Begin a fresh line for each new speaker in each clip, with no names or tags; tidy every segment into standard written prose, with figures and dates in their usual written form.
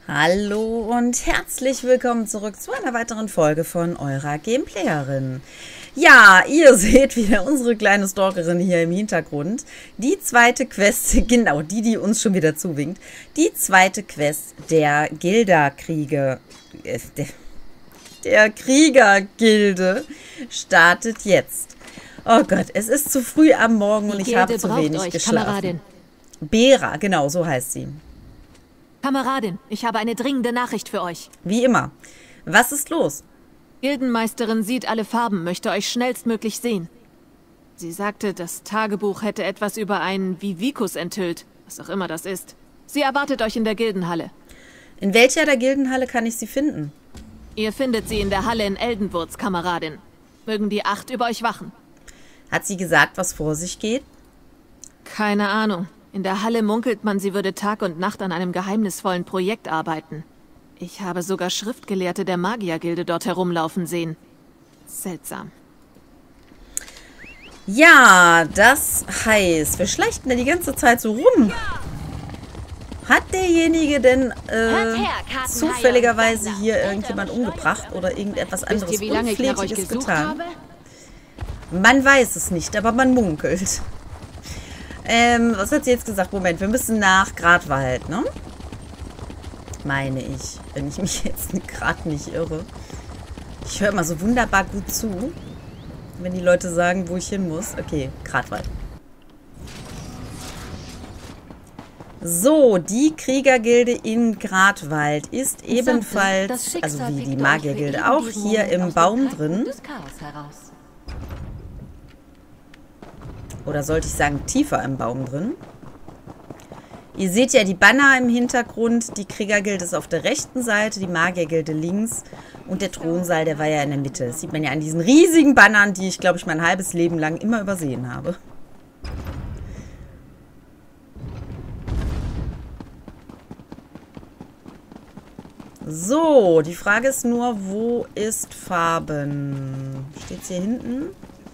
Hallo und herzlich willkommen zurück zu einer weiteren Folge von eurer Gameplayerin. Ja, ihr seht wieder unsere kleine Stalkerin hier im Hintergrund. Die zweite Quest, genau, die uns schon wieder zuwinkt. Die zweite Quest der Gilda-Kriege, der Kriegergilde startet jetzt. Oh Gott, es ist zu früh am Morgen und ich habe zu wenig geschlafen.
Kameradin.
Bera, genau, so heißt sie.
Kameradin, ich habe eine dringende Nachricht für euch.
Wie immer. Was ist los?
Gildenmeisterin sieht alle Farben, möchte euch schnellstmöglich sehen. Sie sagte, das Tagebuch hätte etwas über einen Vivikus enthüllt, was auch immer das ist. Sie erwartet euch in der Gildenhalle.
In welcher der Gildenhalle kann ich sie finden?
Ihr findet sie in der Halle in Eldenwurz, Kameradin. Mögen die 8 über euch wachen.
Hat sie gesagt, was vor sich geht?
Keine Ahnung. In der Halle munkelt man, sie würde Tag und Nacht an einem geheimnisvollen Projekt arbeiten. Ich habe sogar Schriftgelehrte der Magiergilde dort herumlaufen sehen. Seltsam.
Ja, das heißt, wir schleichen da die ganze Zeit so rum. Hat derjenige denn zufälligerweise hier irgendjemand umgebracht oder irgendetwas anderes
Wisst ihr, wie lange ich nach euch
Unflätiges
gesucht
getan?
habe?
Man weiß es nicht, aber man munkelt. Was hat sie jetzt gesagt? Moment, wir müssen nach Gradwald, ne? Meine ich, wenn ich mich jetzt gerade nicht irre. Ich höre immer so wunderbar gut zu, wenn die Leute sagen, wo ich hin muss. Okay, Gradwald. So, die Kriegergilde in Gradwald ist ebenfalls, also wie die Magiergilde auch, hier im Baum drin. Oder sollte ich sagen, tiefer im Baum drin. Ihr seht ja die Banner im Hintergrund. Die Kriegergilde ist auf der rechten Seite, die Magiergilde links. Und der Thronsaal, der war ja in der Mitte. Das sieht man ja an diesen riesigen Bannern, die ich, glaube ich, mein halbes Leben lang immer übersehen habe. So, die Frage ist nur, wo ist Farben? Steht's hier hinten?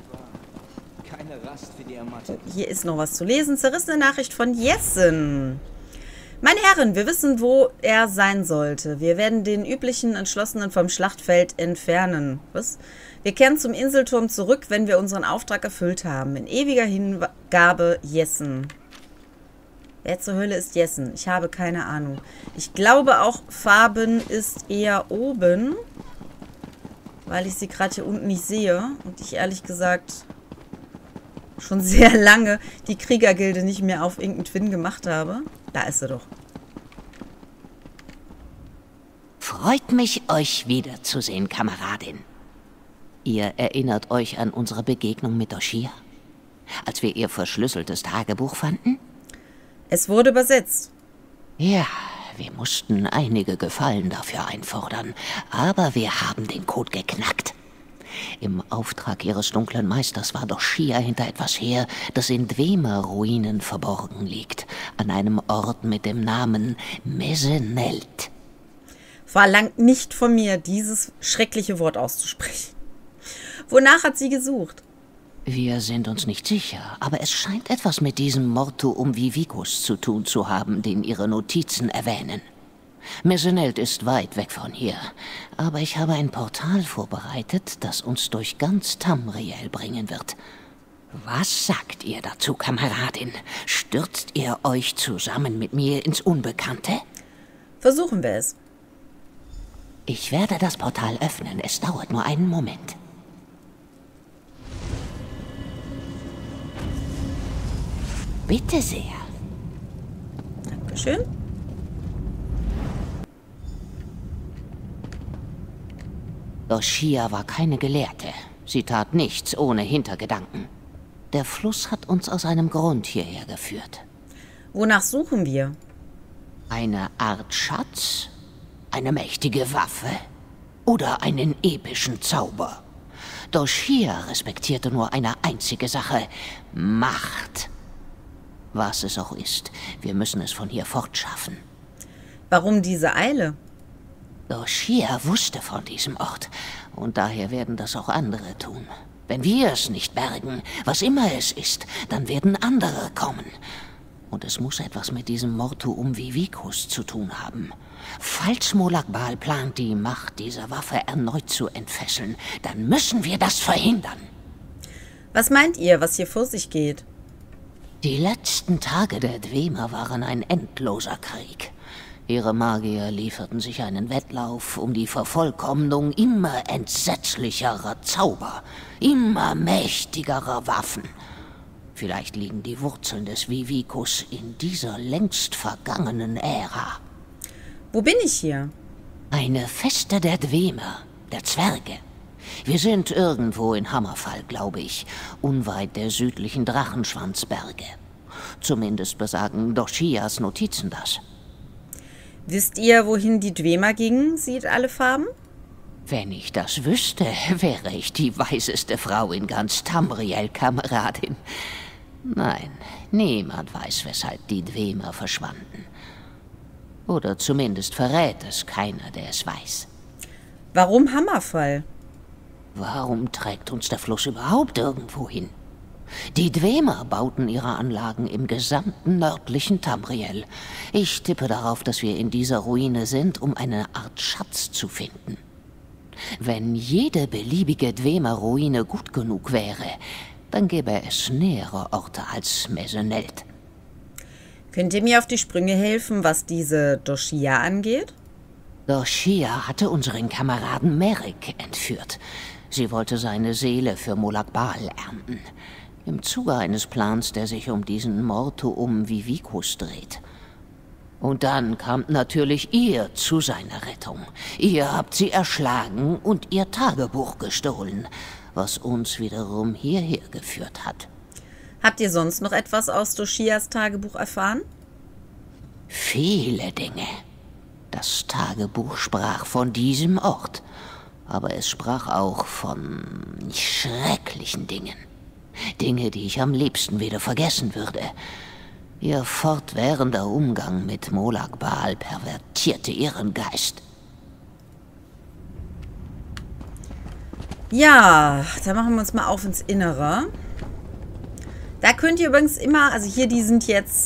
Hier ist noch was zu lesen. Zerrissene Nachricht von Jessen. Meine Herren, wir wissen, wo er sein sollte. Wir werden den üblichen Entschlossenen vom Schlachtfeld entfernen. Was? Wir kehren zum Inselturm zurück, wenn wir unseren Auftrag erfüllt haben. In ewiger Hingabe, Jessen. Wer zur Hölle ist Jessen? Ich habe keine Ahnung. Ich glaube auch, Farben ist eher oben. Weil ich sie gerade hier unten nicht sehe. Und ich ehrlich gesagt schon sehr lange die Kriegergilde nicht mehr auf irgendeinen Twin gemacht habe. Da ist sie doch.
Freut mich, euch wiederzusehen, Kameradin. Ihr erinnert euch an unsere Begegnung mit Doshia? Als wir ihr verschlüsseltes Tagebuch fanden?
Es wurde übersetzt.
Ja, wir mussten einige Gefallen dafür einfordern, aber wir haben den Code geknackt. Im Auftrag ihres dunklen Meisters war Doshia hinter etwas her, das in Dwemer-Ruinen verborgen liegt, an einem Ort mit dem Namen Mesenelt.
Verlangt nicht von mir, dieses schreckliche Wort auszusprechen. Wonach hat sie gesucht?
Wir sind uns nicht sicher, aber es scheint etwas mit diesem Mortuum Vivikus zu tun zu haben, den ihre Notizen erwähnen. Mesenelt ist weit weg von hier, aber ich habe ein Portal vorbereitet, das uns durch ganz Tamriel bringen wird. Was sagt ihr dazu, Kameradin? Stürzt ihr euch zusammen mit mir ins Unbekannte?
Versuchen wir es.
Ich werde das Portal öffnen, es dauert nur einen Moment. Bitte sehr.
Dankeschön.
Doshia war keine Gelehrte. Sie tat nichts ohne Hintergedanken. Der Fluss hat uns aus einem Grund hierher geführt.
Wonach suchen wir?
Eine Art Schatz? Eine mächtige Waffe? Oder einen epischen Zauber? Doshia respektierte nur eine einzige Sache: Macht. Was es auch ist, wir müssen es von hier fortschaffen.
Warum diese Eile?
Doshia wusste von diesem Ort, und daher werden das auch andere tun. Wenn wir es nicht bergen, was immer es ist, dann werden andere kommen. Und es muss etwas mit diesem Mortuum Vivicus zu tun haben. Falls Molag Bal plant, die Macht dieser Waffe erneut zu entfesseln, dann müssen wir das verhindern.
Was meint ihr, was hier vor sich geht?
Die letzten Tage der Dwemer waren ein endloser Krieg. Ihre Magier lieferten sich einen Wettlauf um die Vervollkommnung immer entsetzlicherer Zauber, immer mächtigerer Waffen. Vielleicht liegen die Wurzeln des Vivicus in dieser längst vergangenen Ära.
Wo bin ich hier?
Eine Feste der Dwemer, der Zwerge. Wir sind irgendwo in Hammerfall, glaube ich, unweit der südlichen Drachenschwanzberge. Zumindest besagen Doshias Notizen das.
Wisst ihr, wohin die Dwemer gingen, sieht alle Farben?
Wenn ich das wüsste, wäre ich die weiseste Frau in ganz Tamriel, Kameradin. Nein, niemand weiß, weshalb die Dwemer verschwanden. Oder zumindest verrät es keiner, der es weiß.
Warum Hammerfall?
Warum trägt uns der Fluss überhaupt irgendwo hin? Die Dwemer bauten ihre Anlagen im gesamten nördlichen Tamriel. Ich tippe darauf, dass wir in dieser Ruine sind, um eine Art Schatz zu finden. Wenn jede beliebige Dwemer-Ruine gut genug wäre, dann gäbe es nähere Orte als Mesenelt.
Könnt ihr mir auf die Sprünge helfen, was diese Doshia angeht?
Doshia hatte unseren Kameraden Merrick entführt. Sie wollte seine Seele für Molag Bal ernten. Im Zuge eines Plans, der sich um diesen Mortuum Vivicus dreht. Und dann kamt natürlich ihr zu seiner Rettung. Ihr habt sie erschlagen und ihr Tagebuch gestohlen, was uns wiederum hierher geführt hat.
Habt ihr sonst noch etwas aus Doshias Tagebuch erfahren?
Viele Dinge. Das Tagebuch sprach von diesem Ort, aber es sprach auch von schrecklichen Dingen. Dinge, die ich am liebsten wieder vergessen würde. Ihr fortwährender Umgang mit Molag Bal pervertierte ihren Geist.
Ja, dann machen wir uns mal auf ins Innere. Da könnt ihr übrigens immer, also hier, die sind jetzt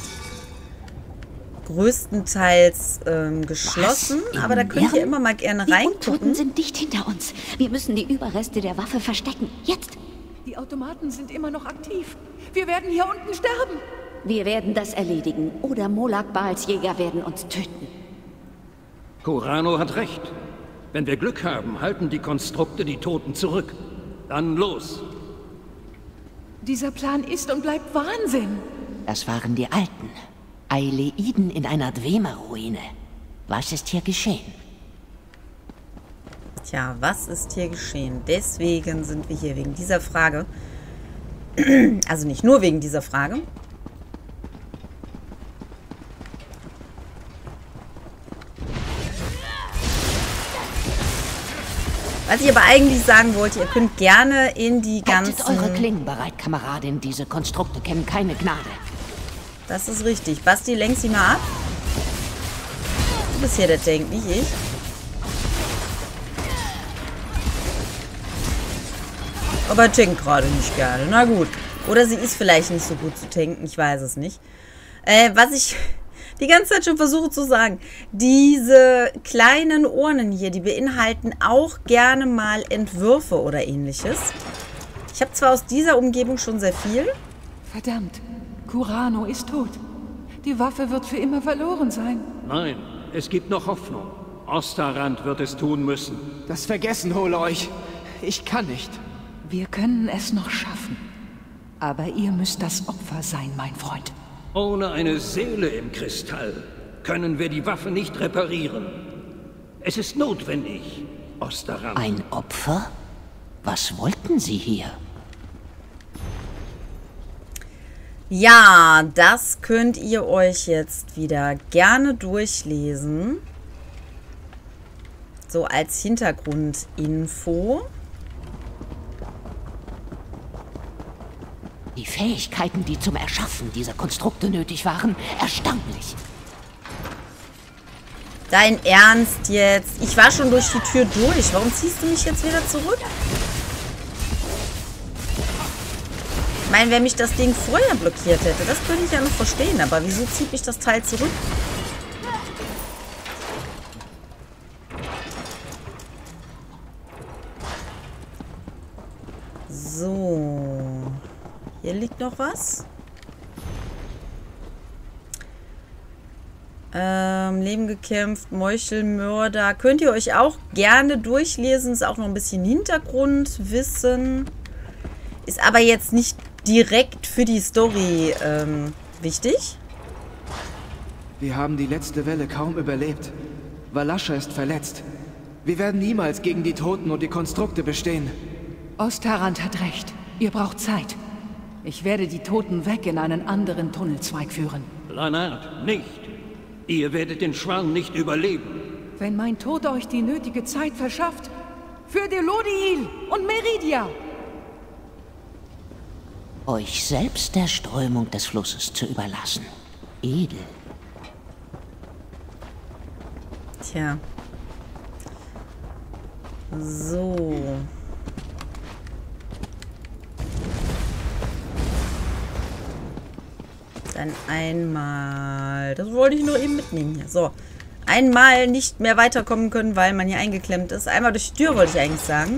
größtenteils geschlossen, aber da könnt ihr immer mal gerne reingucken.
Die Untoten sind dicht hinter uns. Wir müssen die Überreste der Waffe verstecken. Jetzt!
Die Automaten sind immer noch aktiv. Wir werden hier unten sterben.
Wir werden das erledigen. Oder Molag Bals Jäger werden uns töten.
Kurano hat recht. Wenn wir Glück haben, halten die Konstrukte die Toten zurück. Dann los.
Dieser Plan ist und bleibt Wahnsinn.
Das waren die Alten. Aileiden in einer Dwemer-Ruine. Was ist hier geschehen?
Tja, was ist hier geschehen? Deswegen sind wir hier, wegen dieser Frage. Also nicht nur wegen dieser Frage. Was ich aber eigentlich sagen wollte, ihr könnt gerne in die ganzen...
Haltet eure Klingen bereit, Kameradin. Diese Konstrukte kennen keine Gnade.
Das ist richtig. Basti, lenk sie mal ab. Du bist hier der Tank, nicht ich. Aber tankt gerade nicht gerne. Na gut. Oder sie ist vielleicht nicht so gut zu tanken. Ich weiß es nicht. Was ich die ganze Zeit schon versuche zu sagen. Diese kleinen Urnen hier, die beinhalten auch gerne mal Entwürfe oder ähnliches. Ich habe zwar aus dieser Umgebung schon sehr viel.
Verdammt. Kurano ist tot. Die Waffe wird für immer verloren sein.
Nein, es gibt noch Hoffnung. Ostarand wird es tun müssen.
Das Vergessen hole euch. Ich kann nicht.
Wir können es noch schaffen. Aber ihr müsst das Opfer sein, mein Freund.
Ohne eine Seele im Kristall können wir die Waffe nicht reparieren. Es ist notwendig, Ostarand.
Ein Opfer? Was wollten Sie hier?
Ja, das könnt ihr euch jetzt wieder gerne durchlesen. So als Hintergrundinfo.
Die Fähigkeiten, die zum Erschaffen dieser Konstrukte nötig waren, erstaunlich.
Dein Ernst jetzt? Ich war schon durch die Tür durch. Warum ziehst du mich jetzt wieder zurück? meine, wenn mich das Ding vorher blockiert hätte, das könnte ich ja noch verstehen. Aber wieso zieht mich das Teil zurück? So. Hier liegt noch was. Leben gekämpft, Meuchelmörder. Könnt ihr euch auch gerne durchlesen. Ist auch noch ein bisschen Hintergrundwissen. Ist aber jetzt nicht direkt für die Story wichtig.
Wir haben die letzte Welle kaum überlebt. Valascha ist verletzt. Wir werden niemals gegen die Toten und die Konstrukte bestehen.
Ostarand hat recht. Ihr braucht Zeit. Ich werde die Toten weg in einen anderen Tunnelzweig führen.
Lanard, nicht. Ihr werdet den Schwarm nicht überleben.
Wenn mein Tod euch die nötige Zeit verschafft, für Delodiil und Meridia.
Euch selbst der Strömung des Flusses zu überlassen. Edel.
Tja. So. Dann einmal... Das wollte ich nur eben mitnehmen hier. So. Einmal nicht mehr weiterkommen können, weil man hier eingeklemmt ist. Einmal durch die Tür, wollte ich eigentlich sagen.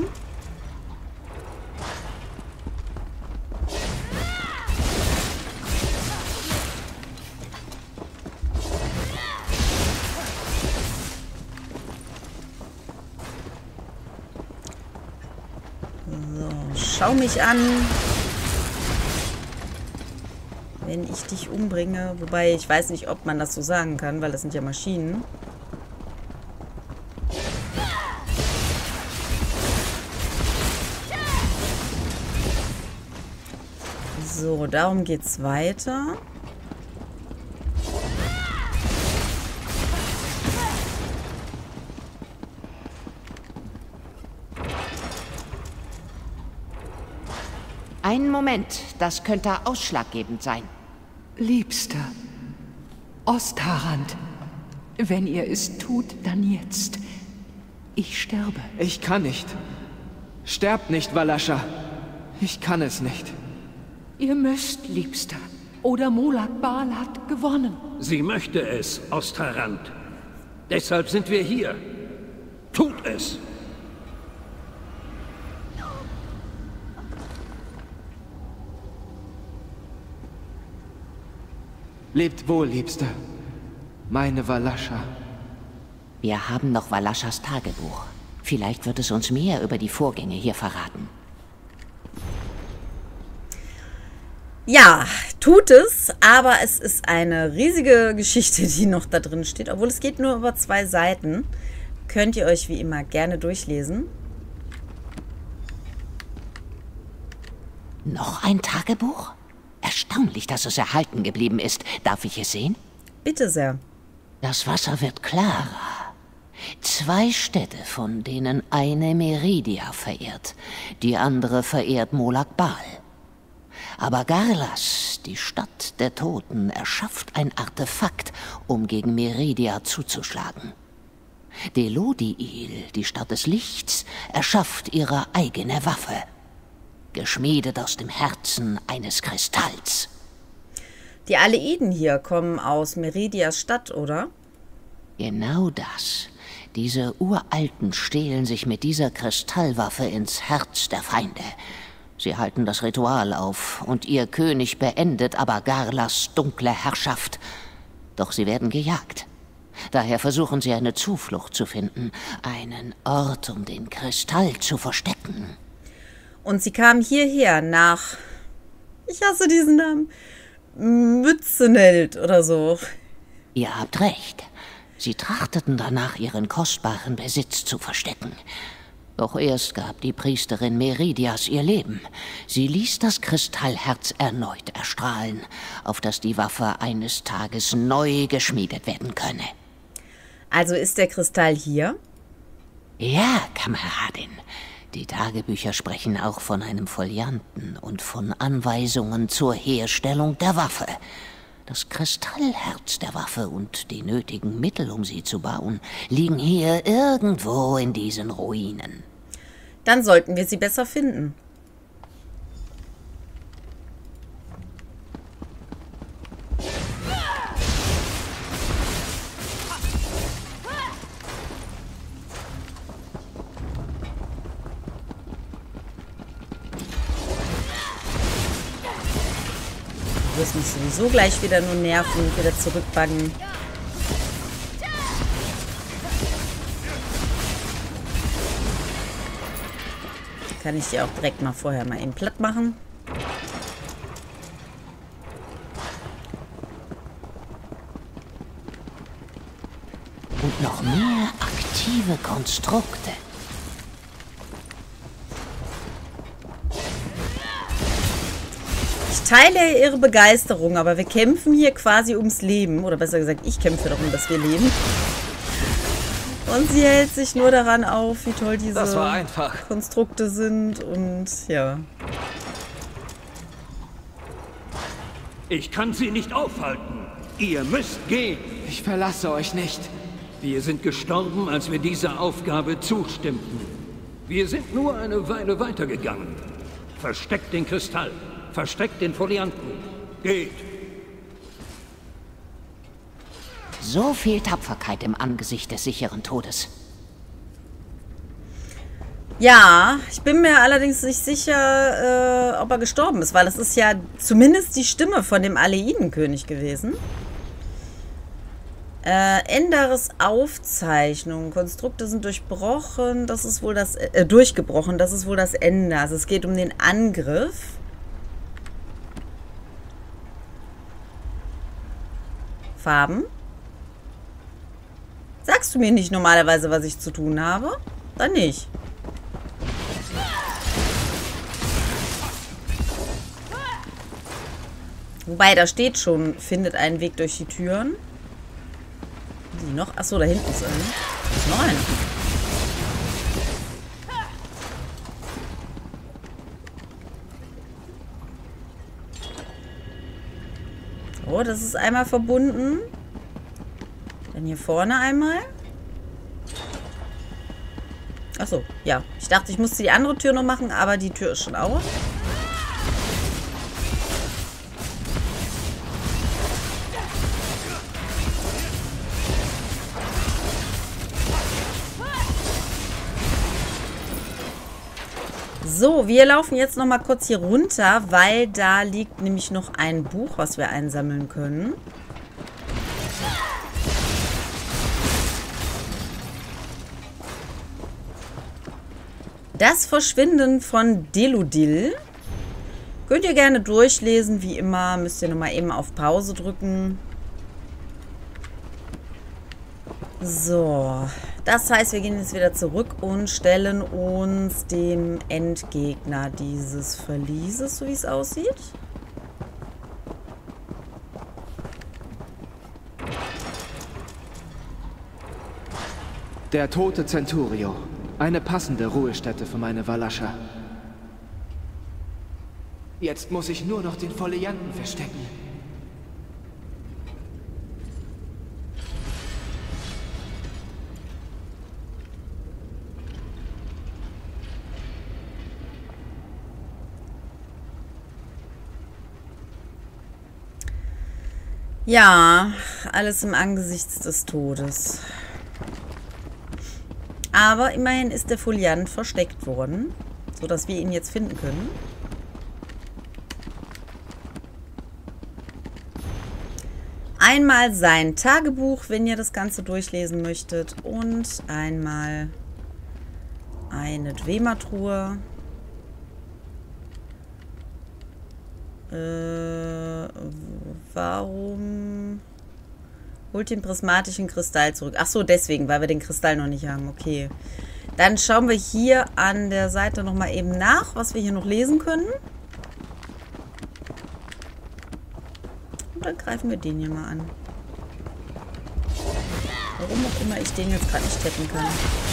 So. Schau mich an. Wenn ich dich umbringe. Wobei, ich weiß nicht, ob man das so sagen kann, weil das sind ja Maschinen. So, darum geht's weiter.
Einen Moment, das könnte ausschlaggebend sein.
Liebster, Ostarand, wenn ihr es tut, dann jetzt. Ich sterbe.
Ich kann nicht. Sterbt nicht, Valascha. Ich kann es nicht.
Ihr müsst, Liebster. Oder Molag Bal hat gewonnen.
Sie möchte es, Ostarand. Deshalb sind wir hier. Tut es!
Lebt wohl, Liebster. Meine Valascha.
Wir haben noch Valaschas Tagebuch. Vielleicht wird es uns mehr über die Vorgänge hier verraten.
Ja, tut es, aber es ist eine riesige Geschichte, die noch da drin steht. Obwohl es geht nur über 2 Seiten. Könnt ihr euch wie immer gerne durchlesen.
Noch ein Tagebuch? Erstaunlich, dass es erhalten geblieben ist. Darf ich es sehen?
Bitte sehr.
Das Wasser wird klarer. 2 Städte, von denen eine Meridia verehrt, die andere verehrt Molag Bal. Aber Garlas, die Stadt der Toten, erschafft ein Artefakt, um gegen Meridia zuzuschlagen. Delodiil, die Stadt des Lichts, erschafft ihre eigene Waffe. Geschmiedet aus dem Herzen eines Kristalls.
Die Aleiden hier kommen aus Meridias Stadt, oder?
Genau das. Diese Uralten stehlen sich mit dieser Kristallwaffe ins Herz der Feinde. Sie halten das Ritual auf und ihr König beendet aber Garlas dunkle Herrschaft. Doch sie werden gejagt. Daher versuchen sie eine Zuflucht zu finden, einen Ort, um den Kristall zu verstecken.
Und sie kamen hierher nach... Ich hasse diesen Namen. Mützenheld oder so.
Ihr habt recht. Sie trachteten danach, ihren kostbaren Besitz zu verstecken. Doch erst gab die Priesterin Meridias ihr Leben. Sie ließ das Kristallherz erneut erstrahlen, auf das die Waffe eines Tages neu geschmiedet werden könne.
Also ist der Kristall hier?
Ja, Kameradin. Die Tagebücher sprechen auch von einem Folianten und von Anweisungen zur Herstellung der Waffe. Das Kristallherz der Waffe und die nötigen Mittel, um sie zu bauen, liegen hier irgendwo in diesen Ruinen.
Dann sollten wir sie besser finden. Du wirst mich sowieso gleich wieder nur nerven und wieder zurückbaggen. Kann ich die auch direkt mal vorher mal eben platt machen.
Und noch mehr aktive Konstrukte.
Ich teile ihre Begeisterung, aber wir kämpfen hier quasi ums Leben. Oder besser gesagt, ich kämpfe darum, dass wir leben. Und sie hält sich nur daran auf, wie toll diese Konstrukte sind. Und ja.
Ich kann sie nicht aufhalten. Ihr müsst gehen.
Ich verlasse euch nicht.
Wir sind gestorben, als wir dieser Aufgabe zustimmten. Wir sind nur eine Weile weitergegangen. Versteckt den Kristall. Versteckt den Folianten. Geht.
So viel Tapferkeit im Angesicht des sicheren Todes.
Ja, ich bin mir allerdings nicht sicher, ob er gestorben ist, weil das ist ja zumindest die Stimme von dem Aleinenkönig gewesen. Enderes Aufzeichnung. Konstrukte sind durchbrochen. Das ist wohl das... durchgebrochen. Das ist wohl das Ende. Also es geht um den Angriff. Farben. Sagst du mir nicht normalerweise, was ich zu tun habe? Dann nicht. Wobei, da steht schon, findet einen Weg durch die Türen. Die noch? Achso, da hinten ist eine. Da ist noch eine. Oh, das ist einmal verbunden. Dann hier vorne einmal. Achso, ja. Ich dachte, ich musste die andere Tür noch machen, aber die Tür ist schon auf. So, wir laufen jetzt noch mal kurz hier runter, weil da liegt nämlich noch ein Buch, was wir einsammeln können. Das Verschwinden von Deludil. Könnt ihr gerne durchlesen, wie immer. Müsst ihr noch mal eben auf Pause drücken. So, das heißt, wir gehen jetzt wieder zurück und stellen uns dem Endgegner dieses Verlieses, so wie es aussieht.
Der tote Centurio. Eine passende Ruhestätte für meine Valascha. Jetzt muss ich nur noch den Folianten verstecken.
Ja, alles im Angesicht des Todes. Aber immerhin ist der Foliant versteckt worden, sodass wir ihn jetzt finden können. Einmal sein Tagebuch, wenn ihr das Ganze durchlesen möchtet. Und einmal eine Dwemer-Truhe. Warum holt den prismatischen Kristall zurück? Ach so, deswegen, weil wir den Kristall noch nicht haben. Okay. Dann schauen wir hier an der Seite nochmal eben nach, was wir hier noch lesen können. Und dann greifen wir den hier mal an. Warum auch immer ich den jetzt gerade nicht tappen kann.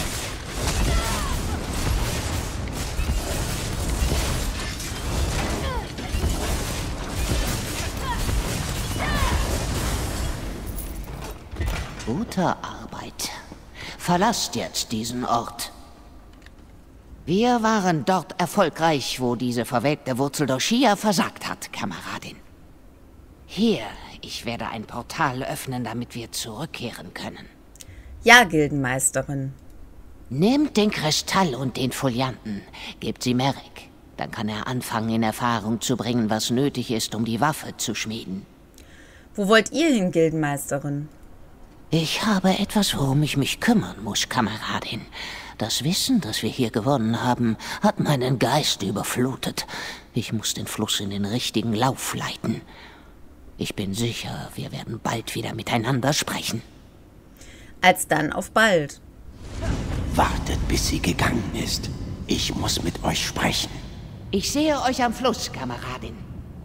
Gute Arbeit. Verlasst jetzt diesen Ort. Wir waren dort erfolgreich, wo diese verwelkte Wurzel Doshia versagt hat, Kameradin. Hier, ich werde ein Portal öffnen, damit wir zurückkehren können.
Ja, Gildenmeisterin.
Nehmt den Kristall und den Folianten. Gebt sie Merrick. Dann kann er anfangen, in Erfahrung zu bringen, was nötig ist, um die Waffe zu schmieden.
Wo wollt ihr hin, Gildenmeisterin?
Ich habe etwas, worum ich mich kümmern muss, Kameradin. Das Wissen, das wir hier gewonnen haben, hat meinen Geist überflutet. Ich muss den Fluss in den richtigen Lauf leiten. Ich bin sicher, wir werden bald wieder miteinander sprechen.
Alsdann auf bald.
Wartet, bis sie gegangen ist. Ich muss mit euch sprechen.
Ich sehe euch am Fluss, Kameradin.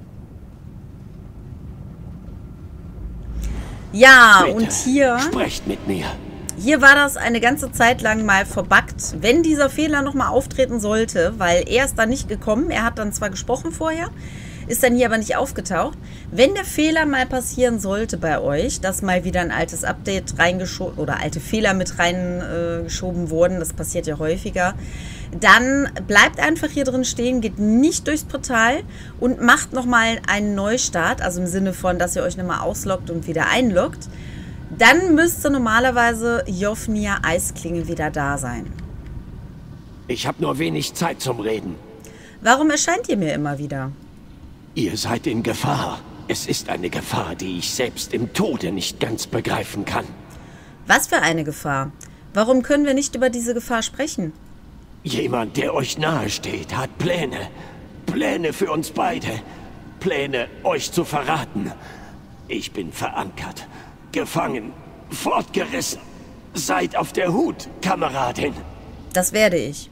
Ja,
Bitte,
und hier
sprecht mit mir.
war das eine ganze Zeit lang mal verbuggt, wenn dieser Fehler nochmal auftreten sollte, weil er ist dann nicht gekommen. Er hat dann zwar gesprochen vorher, ist dann hier aber nicht aufgetaucht. Wenn der Fehler mal passieren sollte bei euch, dass mal wieder ein altes Update reingeschoben oder alte Fehler mit reingeschoben wurden, das passiert ja häufiger, dann bleibt einfach hier drin stehen, geht nicht durchs Portal und macht nochmal einen Neustart, also im Sinne von, dass ihr euch nochmal ausloggt und wieder einloggt. Dann müsste normalerweise Jofnir Eisklinge wieder da sein.
Ich habe nur wenig Zeit zum Reden.
Warum erscheint ihr mir immer wieder?
Ihr seid in Gefahr. Es ist eine Gefahr, die ich selbst im Tode nicht ganz begreifen kann.
Was für eine Gefahr? Warum können wir nicht über diese Gefahr sprechen?
Jemand, der euch nahesteht, hat Pläne. Pläne für uns beide. Pläne, euch zu verraten. Ich bin verankert, gefangen, fortgerissen. Seid auf der Hut, Kameradin.
Das werde ich.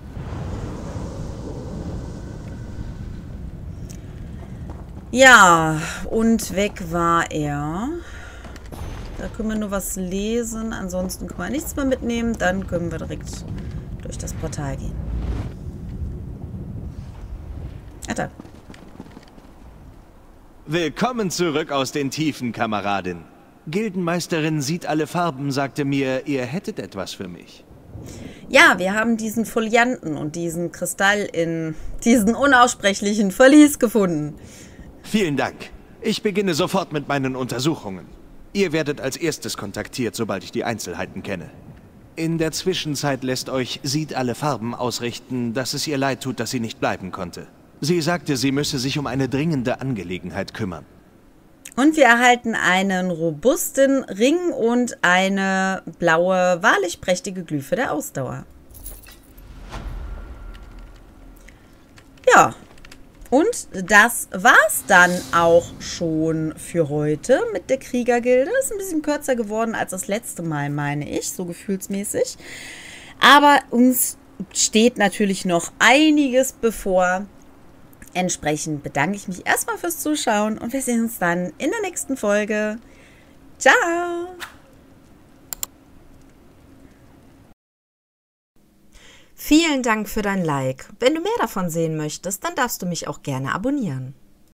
Ja, und weg war er. Da können wir nur was lesen. Ansonsten können wir nichts mehr mitnehmen. Dann können wir direkt durch das Portal gehen. Da.
Willkommen zurück aus den Tiefen, Kameradin. Gildenmeisterin Sieht alle Farben sagte mir, ihr hättet etwas für mich.
Ja, wir haben diesen Folianten und diesen Kristall in diesen unaussprechlichen Verlies gefunden.
Vielen Dank. Ich beginne sofort mit meinen Untersuchungen. Ihr werdet als erstes kontaktiert, sobald ich die Einzelheiten kenne. In der Zwischenzeit lässt euch Sieht alle Farben ausrichten, dass es ihr leid tut, dass sie nicht bleiben konnte. Sie sagte, sie müsse sich um eine dringende Angelegenheit kümmern.
Und wir erhalten einen robusten Ring und eine blaue, wahrlich prächtige Glyphe der Ausdauer. Ja, und das war's dann auch schon für heute mit der Kriegergilde. Ist ein bisschen kürzer geworden als das letzte Mal, meine ich, so gefühlsmäßig. Aber uns steht natürlich noch einiges bevor. Entsprechend bedanke ich mich erstmal fürs Zuschauen und wir sehen uns dann in der nächsten Folge. Ciao! Vielen Dank für dein Like. Wenn du mehr davon sehen möchtest, dann darfst du mich auch gerne abonnieren.